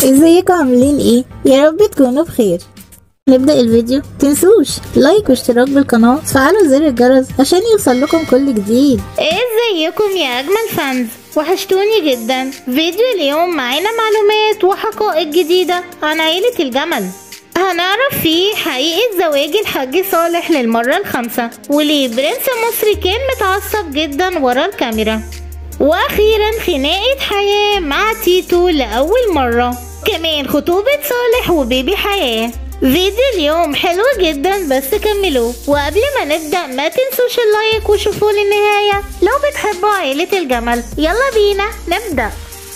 ازيكم عاملين ايه؟ يا رب تكونوا بخير. نبدأ الفيديو، متنسوش لايك واشتراك بالقناة وتفعلوا زر الجرس عشان يوصل لكم كل جديد. ازيكم يا اجمل فانز، وحشتوني جدا. فيديو اليوم معانا معلومات وحقائق جديدة عن عيلة الجمل. هنعرف فيه حقيقة زواج الحاج صالح للمرة الخامسة، وليه برنس مصري كان متعصب جدا ورا الكاميرا، واخيرا خناقة حياة مع تيتو لأول مرة، كمان خطوبة صالح وبيبي حياة. فيديو اليوم حلو جدا بس كملوه. وقبل ما نبدأ ما تنسوش اللايك وشوفوا للنهاية لو بتحبوا عيلة الجمل. يلا بينا نبدأ.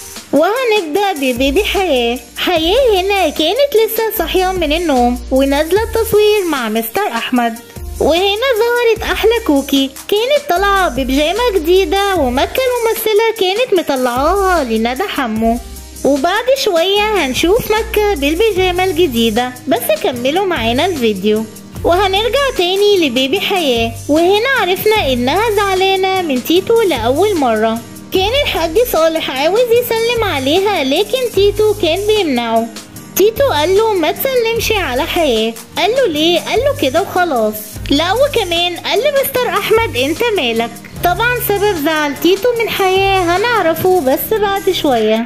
وهنبدأ ببيبي حياة. حياة هنا كانت لسه صاحية من النوم ونازلة التصوير مع مستر أحمد، وهنا ظهرت أحلى كوكي، كانت طالعة ببيجامة جديدة، ومكة الممثلة كانت مطلعاها لندى حمو. وبعد شوية هنشوف مكة بالبيجامة الجديدة، بس كملوا معانا الفيديو. وهنرجع تاني لبيبي حياة، وهنا عرفنا انها زعلانة من تيتو لأول مرة. كان الحاج صالح عاوز يسلم عليها لكن تيتو كان بيمنعه. تيتو قال له ما تسلمش على حياة. قال له ليه؟ قال له كده وخلاص. لا وكمان قال لمستر أحمد انت مالك. طبعا سبب زعل تيتو من حياة هنعرفه بس بعد شوية.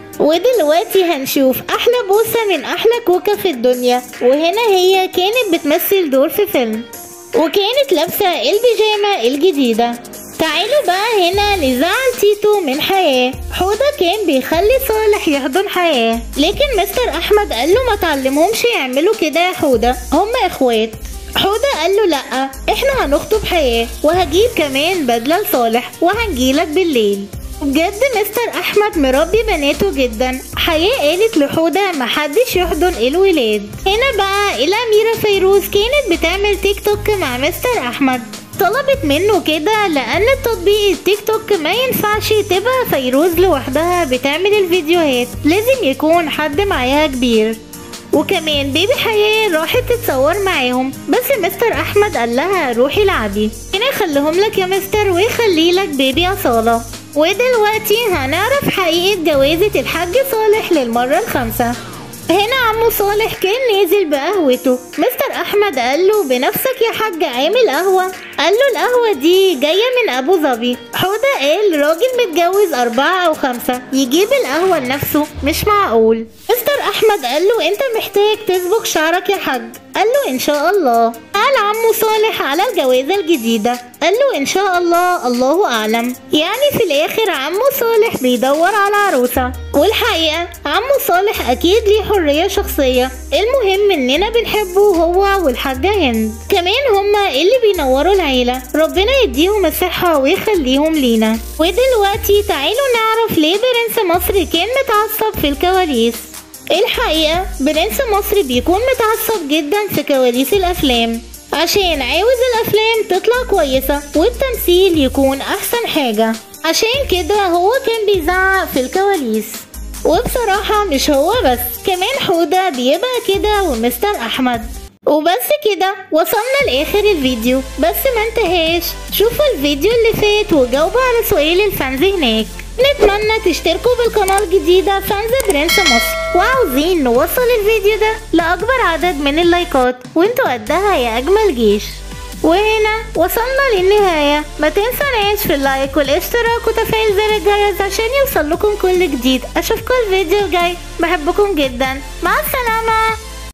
ودلوقتي هنشوف احلى بوسة من احلى كوكا في الدنيا، وهنا هي كانت بتمثل دور في فيلم وكانت لابسة البيجامة الجديدة. تعالوا بقى هنا لزعل تيتو من حياة. حودة كان بيخلي صالح يحضن حياة، لكن مستر احمد قال له ما تعلمهمش يعملوا كده يا حودة، هم اخوات. حودة قال له لا، احنا هنخطب حياة وهجيب كمان بدلة لصالح وهنجيلك بالليل. بجد مستر احمد مربي بناته جدا. حياة قالت لحودة محدش يحضن الولاد. هنا بقى الاميرة فيروز كانت بتعمل تيك توك مع مستر احمد، طلبت منه كده لان تطبيق التيك توك ما ينفعش تبقى فيروز لوحدها بتعمل الفيديوهات، لازم يكون حد معاها كبير. وكمان بيبي حياة راحت تتصور معاهم، بس مستر احمد قال لها روحي العبي، هنا خليهم لك يا مستر ويخلي لك بيبي أصالة. ودلوقتي هنعرف حقيقة جوازة الحاج صالح للمرة الخامسة. هنا عمو صالح كان نازل بقهوته، مستر احمد قال له بنفسك يا حاج عامل قهوة؟ قال له القهوة دي جاية من ابو ظبي. حودة قال راجل متجوز 4 أو 5 يجيب القهوة لنفسه؟ مش معقول. مستر احمد قال له انت محتاج تصبغ شعرك يا حاج. قال له ان شاء الله. قال عمو صالح على الجوازة الجديدة، قال له ان شاء الله الله اعلم. يعني في الاخر عمو صالح بيدور على عروسة، والحقيقة عمو صالح اكيد ليه حرية شخصية، المهم اننا بنحبه هو والحاجة هند، كمان هما اللي بينوروا العيلة، ربنا يديهم الصحة ويخليهم لينا. ودلوقتي تعالوا نعرف ليه برنس مصري كان متعصب في الكواليس. الحقيقة برنس مصري بيكون متعصب جدا في كواليس الافلام، عشان عاوز الافلام تطلع كويسة والتمثيل يكون احسن حاجة، عشان كده هو كان بيزعق في الكواليس. وبصراحة مش هو بس، كمان حودة بيبقى كده ومستر احمد. وبس كده وصلنا لاخر الفيديو، بس ما انتهاش، شوفوا الفيديو اللي فات وجاوبوا على سؤال الفانز هناك. نتمنى تشتركوا بالقناة الجديدة فانز برنس مصر، وعاوزين نوصل الفيديو ده لأكبر عدد من اللايكات، وانتوا قدها يا أجمل جيش. وهنا وصلنا للنهاية، ما تنسوناش في اللايك والاشتراك وتفعيل زر الجرس عشان يوصل لكم كل جديد. أشوفكم الفيديو الجاي، بحبكم جدا، مع السلامة.